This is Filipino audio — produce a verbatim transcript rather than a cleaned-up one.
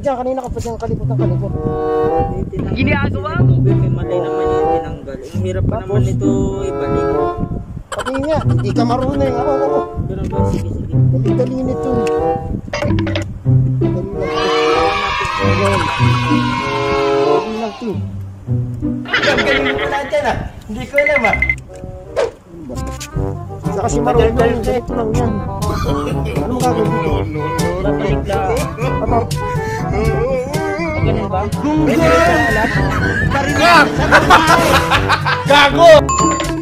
dyan, kanina ka pa dyan kalipot ng kalipot. Ginagawa mo? May mali naman yung tinanggal. Ang hirap pa naman ito ibalik. Pati nga, hindi ka marunong. Ako, ako. Ganun ba? Sige, sige. Dali-dali nito. Dali lang ito. Ang galing mo na dyan ah. Hindi ko alam ah. Sa kasi marunong. Ito lang yan. Ano mo gagawin dito? Babalik lang. Apa? Ganun ba? Gago!